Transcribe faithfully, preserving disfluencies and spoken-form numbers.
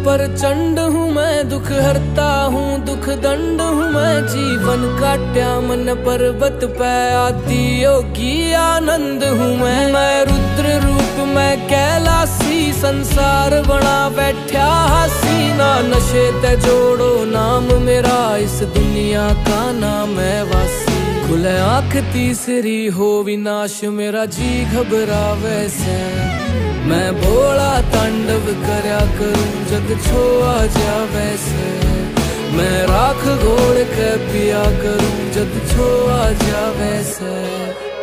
प्रचंड हूँ मैं, दुख हरता हूँ दुख दंड हूँ मैं। जीवन काट्या मन पर्वत पे, आदि योगी आनंद हूँ मैं। मैं रुद्र रूप मैं कैलासी, संसार बना बैठा हसीना। नशे ते जोड़ो नाम मेरा, इस दुनिया का नाम है वासी। खुले आँख तीसरी हो विनाश मेरा, जी घबरावे से। मैं भोला तांडव करया करूं, जग छोआ जावे से। मैं राख घोड़ के पिया करूं, जग छोआ जावे से।